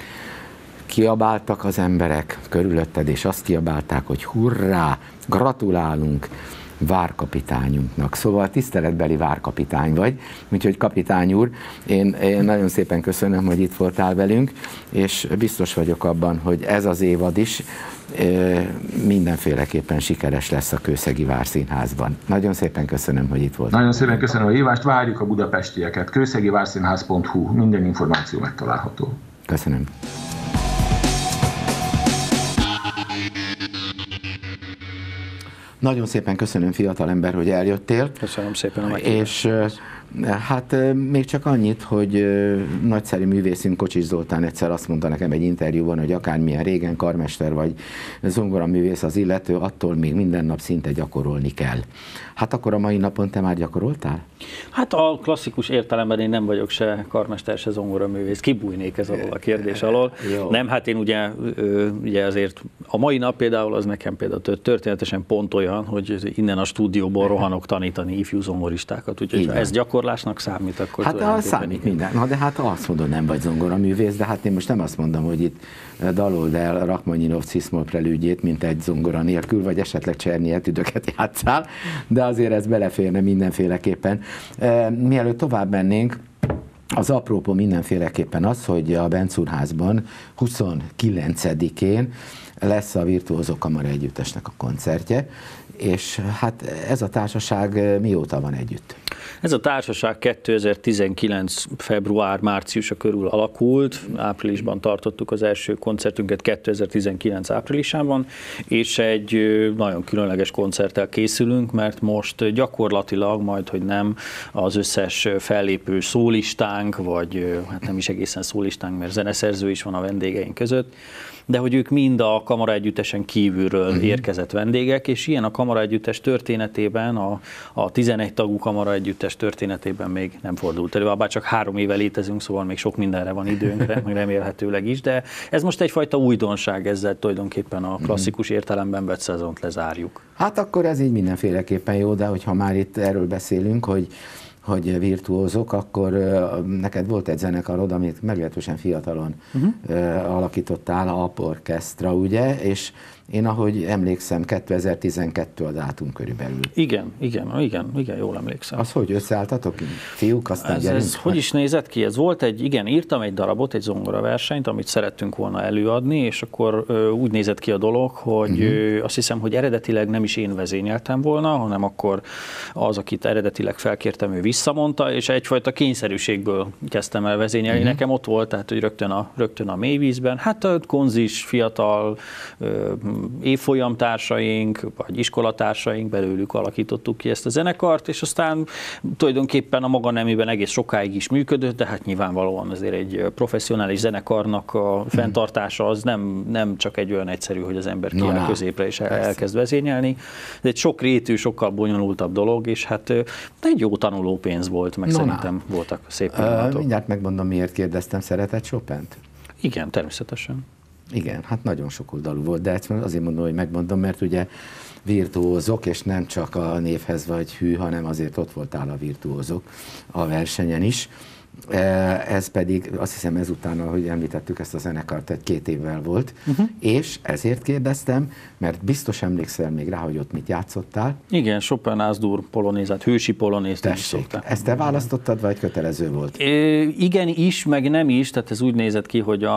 A: kiabáltak az emberek körülötted, és azt kiabálták, hogy hurrá, gratulálunk várkapitányunknak. Szóval tiszteletbeli várkapitány vagy, úgyhogy kapitány úr, én nagyon szépen köszönöm, hogy itt voltál velünk, és biztos vagyok abban, hogy ez az évad is mindenféleképpen sikeres lesz a Kőszegi Várszínházban. Nagyon szépen köszönöm, hogy itt voltál.
C: Nagyon szépen köszönöm a hívást, várjuk a budapestieket. kőszegivárszínház.hu, minden információ megtalálható.
A: Köszönöm. Nagyon szépen köszönöm, fiatalember, hogy eljöttél.
D: Köszönöm szépen a meghívást.
A: És hát még csak annyit, hogy nagyszerű művészünk Kocsis Zoltán egyszer azt mondta nekem egy interjúban, hogy akármilyen régen karmester vagy zongoraművész az illető, attól még minden nap szinte gyakorolni kell. Hát akkor a mai napon te már gyakoroltál?
D: Hát a klasszikus értelemben én nem vagyok se karmester, se zongoraművész. Kibújnék ez alól a kérdés alól. Nem, hát én ugye azért a mai nap például az nekem például történetesen pont olyan, hogy innen a stúdióból rohanok tanítani ifjú zongoristákat. Úgyhogy ha ezt gyakorlásnak számít akkor?
A: Hát számít minden. Na de hát azt mondod, nem vagy zongoraművész, de hát én most nem azt mondom, hogy itt dalold el Rachmaninov Ciszmol prelüdjét, mint egy zongora nélkül, vagy esetleg Cserny etüdöket játszál, de azért ez beleférne mindenféleképpen. Mielőtt tovább mennénk, az aprópó mindenféleképpen az, hogy a Bencúrházban 29-én lesz a Virtuózok Kamara Együttesnek a koncertje, és hát ez a társaság mióta van együtt?
D: Ez a társaság 2019. február-márciusa körül alakult, áprilisban tartottuk az első koncertünket 2019 áprilisában, és egy nagyon különleges koncerttel készülünk, mert most gyakorlatilag majd, hogy nem az összes fellépő szólistánk, vagy hát nem is egészen szólistánk, mert zeneszerző is van a vendégeink között, de hogy ők mind a Kamara Együttesen kívülről érkezett vendégek, és ilyen a Kamara Együttes történetében, a 11 tagú Kamara Együttes történetében még nem fordult elő, bár csak 3 éve létezünk, szóval még sok mindenre van időnk, remélhetőleg is, de ez most egyfajta újdonság, ezzel tulajdonképpen a klasszikus értelemben vett szezont lezárjuk.
A: Hát akkor ez így mindenféleképpen jó, de hogyha már itt erről beszélünk, hogy virtuózok, akkor neked volt egy zenekarod, amit meglehetősen fiatalon alakítottál, a Aporchestra, ugye, és én ahogy emlékszem, 2012 a dátum körülbelül.
D: Igen, jól emlékszem.
A: Az hogy összeálltatok, fiúk, aztán gyerünk?
D: Ez hogy is nézett ki? Ez volt írtam egy darabot, egy zongoraversenyt, amit szerettünk volna előadni, és akkor úgy nézett ki a dolog, hogy azt hiszem, hogy eredetileg nem is én vezényeltem volna, hanem akkor az, akit eredetileg felkértem, ő visszamondta, és egyfajta kényszerűségből kezdtem el vezényelni. Nekem ott volt, tehát hogy rögtön a mélyvízben, hát a konzis, fiatal, évfolyamtársaink, vagy iskolatársaink, belőlük alakítottuk ki ezt a zenekart, és aztán tulajdonképpen a maga nemében egész sokáig is működött, de hát nyilvánvalóan azért egy professzionális zenekarnak a fenntartása az nem csak egy olyan egyszerű, hogy az ember kiáll középre és elkezd vezényelni. Ez egy sok rétű, sokkal bonyolultabb dolog, és hát egy jó tanuló pénz volt, meg szerintem voltak szép pillanatok.
A: Mindjárt megmondom, miért kérdeztem, szeretett Chopint?
D: Igen, természetesen.
A: Igen, hát nagyon sok oldalú volt, de azért mondom, hogy megmondom, mert ugye virtuózok, és nem csak a névhez vagy hű, hanem azért ott voltál a virtuózok a versenyen is. Ez pedig, azt hiszem ezután, ahogy említettük, ezt a zenekart 1-2 évvel volt, és ezért kérdeztem, mert biztos emlékszel még rá, hogy ott mit játszottál.
D: Igen, Chopin Ásdur polonézát, hősi polonézt is szokták.
A: Ezt te választottad, vagy kötelező volt?
D: Igen is, meg nem is, tehát ez úgy nézett ki, hogy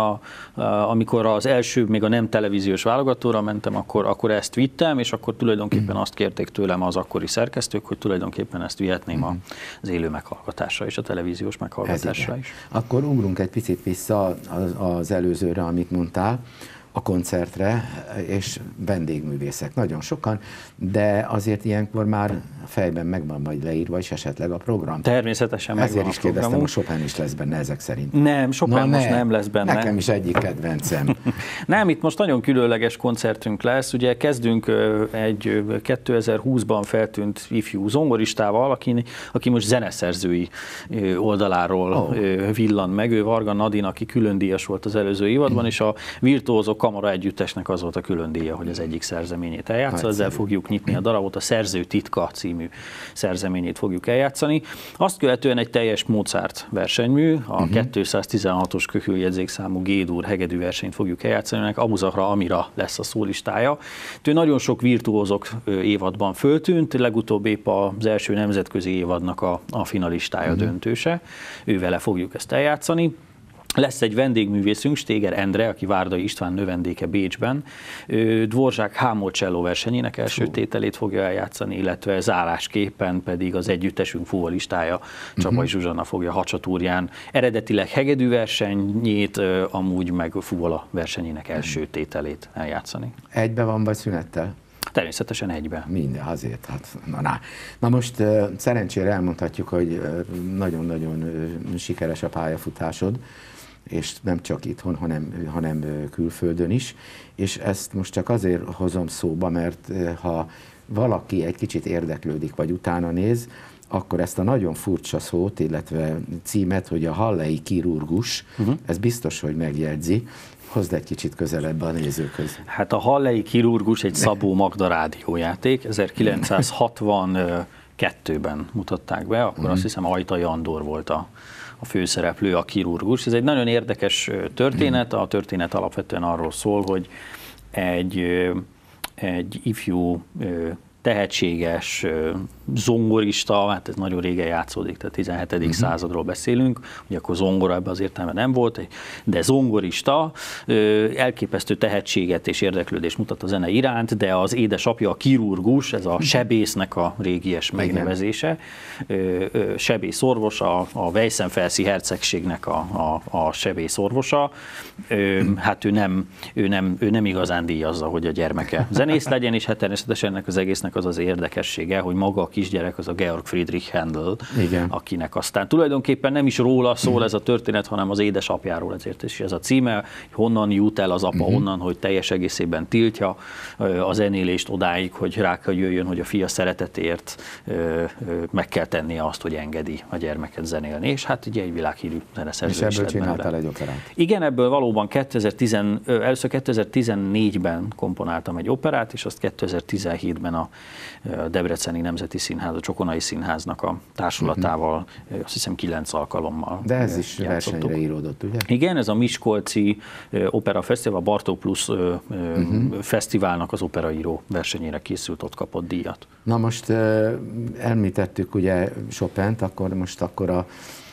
D: amikor az első, még a nem televíziós válogatóra mentem, akkor ezt vittem, és akkor tulajdonképpen azt kérték tőlem az akkori szerkesztők, hogy tulajdonképpen ezt vihetném az élő meghallgatásra és a televíziós meghallgatásra is.
A: Akkor ugrunk egy picit vissza az előzőre, amit mondtál, a koncertre, és vendégművészek nagyon sokan, de azért ilyenkor már fejben megvan majd leírva is esetleg a program.
D: Természetesen megvan.
A: Ezért is kérdeztem, hogy Chopin is lesz benne ezek szerint.
D: Nem, Chopin most nem lesz benne.
A: Nekem is egyik kedvencem.
D: Nem, itt most nagyon különleges koncertünk lesz. Ugye kezdünk egy 2020-ban feltűnt ifjú zongoristával, aki most zeneszerzői oldaláról villan meg. Ő Varga Nadine, aki külön díjas volt az előző évadban, és a Virtuózok Kamara Együttesnek az volt a külön díja, hogy az egyik szerzeményét eljátsza. Ezzel fogjuk nyitni a darabot, a Szerző titka című szerzeményét fogjuk eljátszani. Azt követően egy teljes Mozart versenymű, a 216-os köküljegyzékszámú G-dur hegedű versenyt fogjuk eljátszani, aminek Amuzahra Amira lesz a szólistája. Ő nagyon sok virtuózok évadban föltűnt, legutóbb épp az első nemzetközi évadnak a finalistája, döntőse. Ővele fogjuk ezt eljátszani. Lesz egy vendégművészünk, Stéger Endre, aki Várdai István növendéke Bécsben. Dvorzsák hámol cselló versenyének első tételét fogja eljátszani, illetve zárásképpen pedig az együttesünk fuvalistája Csabai Zsuzsanna fogja Hacsatúrján eredetileg hegedű versenyét, amúgy meg fuvola versenyének első tételét eljátszani.
A: Egybe van vagy szünettel?
D: Természetesen egyben.
A: Minden, azért. Hát, na most szerencsére elmondhatjuk, hogy nagyon-nagyon sikeres a pályafutásod, és nem csak itthon, hanem külföldön is. És ezt most csak azért hozom szóba, mert ha valaki egy kicsit érdeklődik, vagy utána néz, akkor ezt a nagyon furcsa szót, illetve címet, hogy a hallei kirurgus, ez biztos, hogy megjegyzi. Hozd egy kicsit közelebb a nézőkhöz.
D: Hát a hallei kirurgus egy Szabó Magda rádiójáték, 1960 2002-ben mutatták be, akkor azt hiszem Ajtai Andor volt a főszereplő, a kirurgus. Ez egy nagyon érdekes történet, a történet alapvetően arról szól, hogy egy ifjú tehetséges zongorista, hát ez nagyon régen játszódik, tehát 17. századról beszélünk, ugye akkor zongora ebben az értelemben nem volt, de zongorista, elképesztő tehetséget és érdeklődést mutat a zene iránt, de az édesapja a kirurgus, ez a sebésznek a régies megnevezése, sebészorvos, a Weissenfelszi hercegségnek a sebészorvosa, hát ő nem igazán díjazza, hogy a gyermeke zenész legyen, és hát természetesen ennek az egésznek az az érdekessége, hogy maga a kisgyerek az a Georg Friedrich Händel, akinek aztán tulajdonképpen nem is róla szól ez a történet, hanem az édesapjáról, ezért is ez a címe, honnan jut el az apa onnan, hogy teljes egészében tiltja a zenélést odáig, hogy rá kell jöjjön, hogy a fia szeretetért meg kell tennie azt, hogy engedi a gyermeket zenélni, és hát ugye egy világhírű zeneszerző.
A: És ebből csináltál egy operát?
D: Igen, ebből valóban először 2014-ben komponáltam egy operát, és azt 2017-ben a Debreceni Nemzeti Színház, a Csokonai Színháznak a társulatával, azt hiszem 9 alkalommal.
A: De ez is versenyre íródott, ugye?
D: Igen, ez a Miskolci Opera Fesztivál, a Bartók Plusz fesztiválnak az operaíró versenyére készült, ott kapott díjat.
A: Na most említettük ugye Chopint, akkor a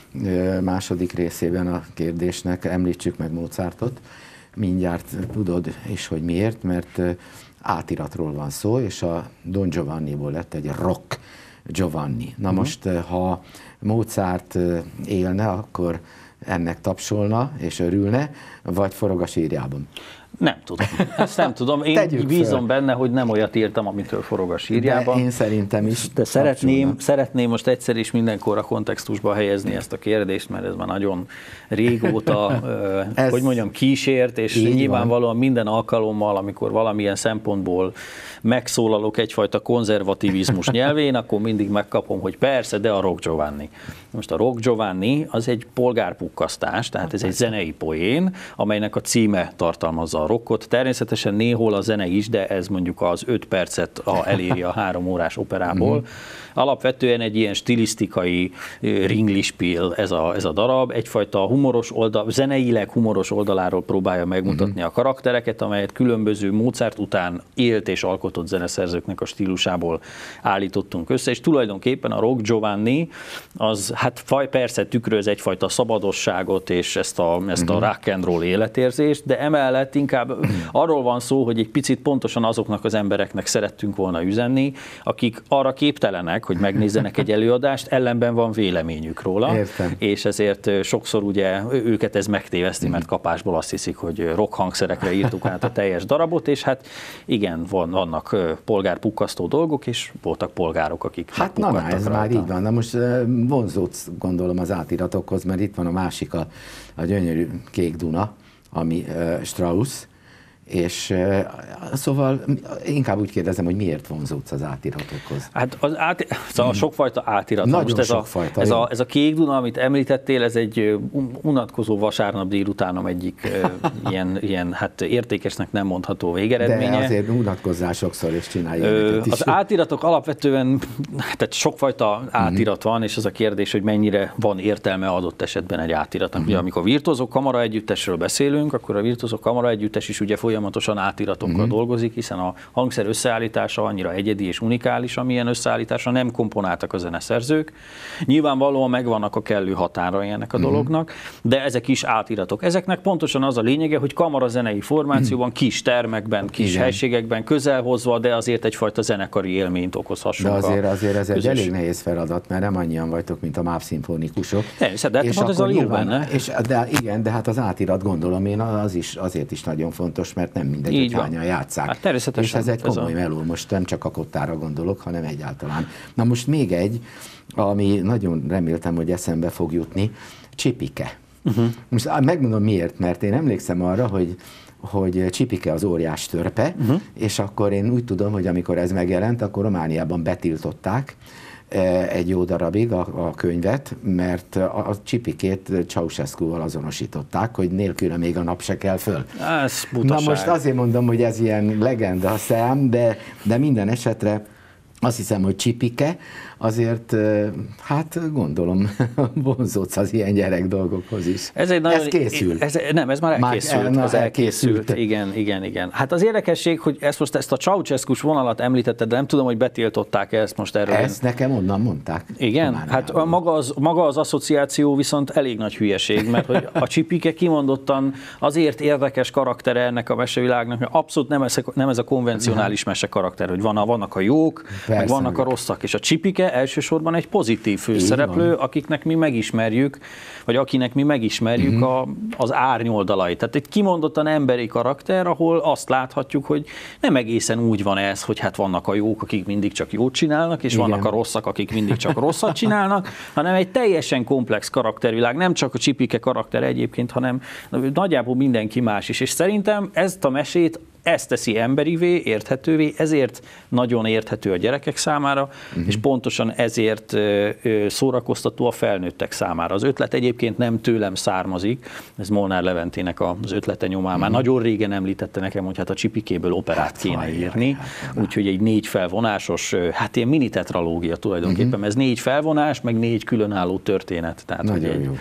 A: második részében a kérdésnek említsük meg Mozartot. Mindjárt tudod is, hogy miért, mert átiratról van szó, és a Don Giovanniból lett egy Rock Giovanni. Na most, ha Mozart élne, akkor ennek tapsolna és örülne, vagy forog a sírjában?
D: Nem tudom. Ezt nem tudom. Én bízom benne, hogy nem olyat írtam, amitől forog a sírjában.
A: De én szerintem is.
D: De szeretném most egyszer is mindenkor a kontextusba helyezni ezt a kérdést, mert ez már nagyon régóta, hogy mondjam, kísért, és nyilvánvalóan minden alkalommal, amikor valamilyen szempontból megszólalok egyfajta konzervativizmus nyelvén, akkor mindig megkapom, hogy persze, de a Rock Giovanni. Most a Rock Giovanni az egy polgárpukkasztás, tehát ez egy zenei poén, amelynek a címe tartalmazza a rockot. Természetesen néhol a zene is, de ez mondjuk az 5 percet eléri a 3 órás operából. Alapvetően egy ilyen stilisztikai ringlispiel ez a darab, egyfajta humoros zeneileg humoros oldaláról próbálja megmutatni a karaktereket, amelyet különböző Mozart után élt és alkotott zeneszerzőknek a stílusából állítottunk össze, és tulajdonképpen a Rock Giovanni az hát persze tükröz egyfajta szabadosságot és ezt a rock and roll életérzést, de emellett inkább arról van szó, hogy egy picit pontosan azoknak az embereknek szerettünk volna üzenni, akik arra képtelenek, hogy megnézzenek egy előadást, ellenben van véleményük róla, és ezért sokszor ugye őket ez megtéveszti, mert kapásból azt hiszik, hogy rock hangszerekre írtuk át a teljes darabot, és hát igen, vannak polgárpukkasztó dolgok, és voltak polgárok, akik
A: hát na ez rajta. Már így van. Na most vonzódsz gondolom az átiratokhoz, mert itt van a másik, a gyönyörű Kék Duna, ami Strauss, és szóval inkább úgy kérdezem, hogy miért vonzódsz az átiratokhoz? Hát
D: szóval sokfajta átirat.
A: Nagyon
D: most
A: sokfajta.
D: Ez a Kék Duna, amit említettél, ez egy unatkozó vasárnap délutánom egyik ilyen hát értékesnek nem mondható végeredménye.
A: De azért unatkozzál sokszor, és csinálj is.
D: Az átiratok alapvetően, tehát sokfajta átirat van, és az a kérdés, hogy mennyire van értelme adott esetben egy átiratnak. Ugye, amikor virtuózok kamara együttesről beszélünk, akkor a virtuózok kamara együttes is ugye folyamatosan átiratokkal dolgozik, hiszen a hangszer összeállítása annyira egyedi és unikális, amilyen összeállítása nem komponáltak a zeneszerzők. Nyilvánvalóan megvannak a kellő határai ennek a dolognak, de ezek is átiratok. Ezeknek pontosan az a lényege, hogy kamarazenei formációban, kis termekben, kis helységekben közelhozva, de azért egyfajta zenekari élményt okozhassunk.
A: De azért ez egy elég nehéz feladat, mert nem annyian vagytok, mint a MÁV szimfonikusok.
D: De és hát ez a jó benne.
A: De hát az átirat gondolom én azért is nagyon fontos, mert nem mindegy, hogy hányan játsszák. Hát és ez egy komoly meló, most nem csak a kottára gondolok, hanem egyáltalán. Na most még egy, ami nagyon reméltem, hogy eszembe fog jutni, Csipike. Most megmondom miért, mert én emlékszem arra, hogy Csipike az óriás törpe, és akkor én úgy tudom, hogy amikor ez megjelent, akkor Romániában betiltották egy jó darabig a könyvet, mert a Csipikét Ceausescuval azonosították, hogy nélküle még a nap se kell föl.
D: Ez butaság.
A: Na most azért mondom, hogy ez ilyen legenda szám, de minden esetre azt hiszem, hogy Csipike, azért hát gondolom vonzódsz az ilyen gyerek dolgokhoz is. Ez készül.
D: Ez már elkészült. Ez elkészült. Igen. Hát az érdekesség, hogy ezt a Ceausescu-s vonalat említetted, de nem tudom, hogy betiltották ezt most erről.
A: Ezt nekem onnan mondták.
D: Igen, hát maga az asszociáció viszont elég nagy hülyeség, mert hogy a Csipike kimondottan azért érdekes karaktere ennek a mesevilágnak, mert abszolút nem ez a konvencionális mese karakter, hogy vannak a jók, persze, meg vannak a rosszak, és a Csipike elsősorban egy pozitív főszereplő, akiknek mi megismerjük, vagy akinek mi megismerjük az árnyoldalait. Tehát egy kimondottan emberi karakter, ahol azt láthatjuk, hogy nem egészen úgy van ez, hogy hát vannak a jók, akik mindig csak jót csinálnak, és vannak a rosszak, akik mindig csak rosszat csinálnak, hanem egy teljesen komplex karaktervilág, nem csak a Csipike karakter egyébként, hanem nagyjából mindenki más is. És szerintem ezt a mesét ezt teszi emberivé, érthetővé, ezért nagyon érthető a gyerekek számára, és pontosan ezért szórakoztató a felnőttek számára. Az ötlet egyébként nem tőlem származik, ez Molnár Leventének az ötlete nyomán. Már nagyon régen említette nekem, hogy hát a Csipikéből operát kéne írni, úgyhogy egy 4 felvonásos, hát ilyen mini tetralógia tulajdonképpen, ez 4 felvonás, meg 4 különálló történet. Tehát, nagyon jó.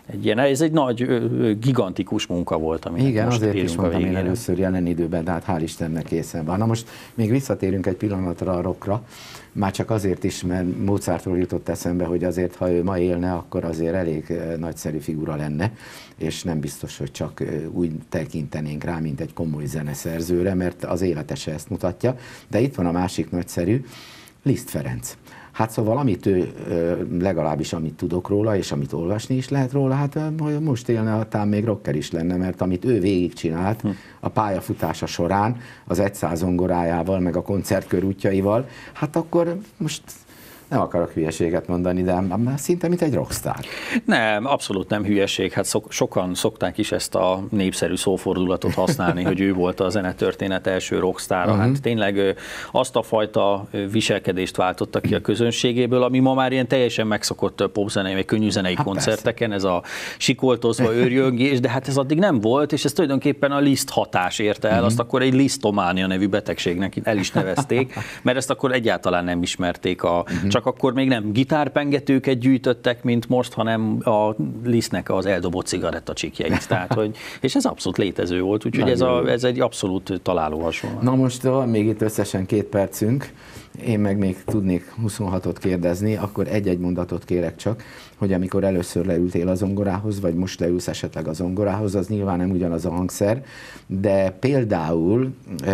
D: Ez egy nagy, gigantikus munka volt, amit
A: igen,
D: most
A: azért is mondtam én először jelen időben, de hát hál' Istennek készen van. Na most még visszatérünk egy pillanatra a rockra, már csak azért is, mert Mozartról jutott eszembe, hogy azért, ha ő ma élne, akkor azért elég nagyszerű figura lenne, és nem biztos, hogy csak úgy tekintenénk rá, mint egy komoly zeneszerzőre, mert az élete se ezt mutatja. De itt van a másik nagyszerű, Liszt Ferenc. Hát szóval, amit ő, legalábbis amit tudok róla, és amit olvasni is lehet róla, hát most élne, talán még rocker is lenne, mert amit ő végigcsinált a pályafutása során, az 100 zongorájával, meg a koncertkör útjaival, hát akkor most nem akarok hülyeséget mondani, de már szinte mint egy rockstar.
D: Nem, abszolút nem hülyeség. Hát sokan szokták is ezt a népszerű szófordulatot használni, hogy ő volt a zenetörténet első rockstára. Hát tényleg azt a fajta viselkedést váltotta ki a közönségéből, ami ma már ilyen teljesen megszokott popzenei, vagy könnyűzenei koncerteken, ez a sikoltozva őrjöngés, de hát ez addig nem volt, és ez tulajdonképpen a Liszt hatás érte el, azt akkor egy lisztománia nevű betegségnek el is nevezték, mert ezt akkor egyáltalán nem ismerték csak akkor még nem gitárpengetőket gyűjtöttek, mint most, hanem a Lisztnek az eldobott cigarettacsikjeit. És ez abszolút létező volt, úgyhogy ez egy abszolút találó hasonlat.
A: Na most van még itt összesen 2 percünk, én meg még tudnék 26-ot kérdezni, akkor egy-egy mondatot kérek csak, hogy amikor először leültél a zongorához, vagy most leülsz esetleg a zongorához, az nyilván nem ugyanaz a hangszer, de például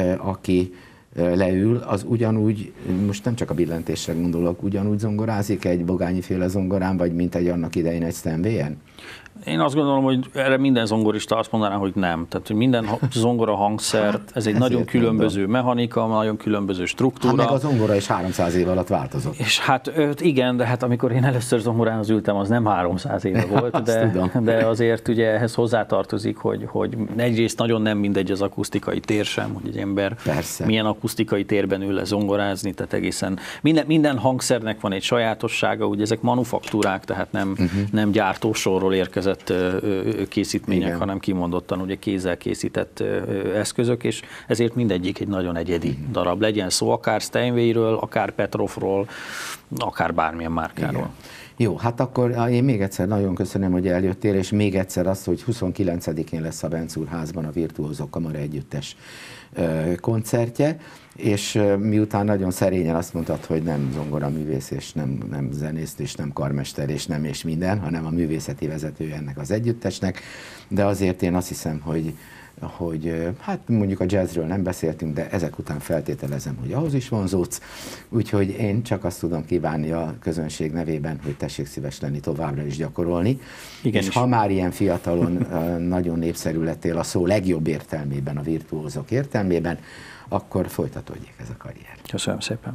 A: aki leül, az ugyanúgy, most nem csak a billentésre gondolok, ugyanúgy zongorázik egy Bogányi-féle zongorán, vagy mint egy annak idején egy Steinwayen?
D: Én azt gondolom, hogy erre minden zongorista azt mondaná, hogy nem. Tehát, hogy minden zongora hangszert, ez egy nagyon különböző mechanika, nagyon különböző struktúra.
A: Hát meg a zongora is 300 év alatt változott.
D: És hát igen, de hát amikor én először zongorához ültem, az nem 300 éve volt, de azért ugye ehhez hozzátartozik, hogy egyrészt nagyon nem mindegy az akusztikai tér sem, hogy egy ember milyen akusztikai térben ül le zongorázni, tehát egészen minden hangszernek van egy sajátossága, ugye ezek manufaktúrák, tehát nem gyártósorról érkezett készítmények, hanem kimondottan ugye kézzel készített eszközök, és ezért mindegyik egy nagyon egyedi darab. Legyen szó akár Steinwayről, akár Petrovról, akár bármilyen márkáról.
A: Igen. Jó, hát akkor én még egyszer nagyon köszönöm, hogy eljöttél, és még egyszer azt, hogy 29-én lesz a Bencúr házban a Virtuózok Kamara Együttes koncertje, és miután nagyon szerényen azt mondtad, hogy nem zongoraművész, és nem zenész, és nem karmester, és nem és minden, hanem a művészeti vezetője ennek az együttesnek, de azért én azt hiszem, hogy hát mondjuk a jazzről nem beszéltünk, de ezek után feltételezem, hogy ahhoz is vonzódsz, úgyhogy én csak azt tudom kívánni a közönség nevében, hogy tessék szíves lenni továbbra is gyakorolni. Igen, és ha már ilyen fiatalon nagyon népszerű lettél a szó legjobb értelmében, a virtuózok értelmében, akkor folytatódjék ez a karrier.
D: Köszönöm szépen.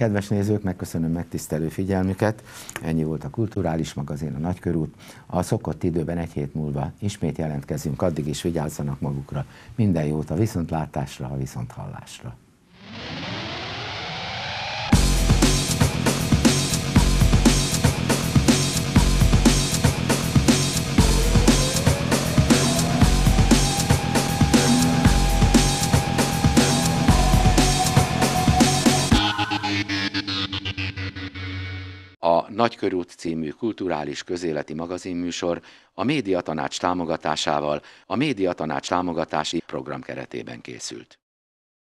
A: Kedves nézők, megköszönöm megtisztelő figyelmüket. Ennyi volt a Kulturális Magazin, a Nagykörút. A szokott időben egy hét múlva ismét jelentkezünk, addig is vigyázzanak magukra. Minden jót a viszontlátásra, a viszonthallásra. A Nagykörút című kulturális közéleti magazinműsor a Médiatanács támogatásával a Médiatanács támogatási program keretében készült.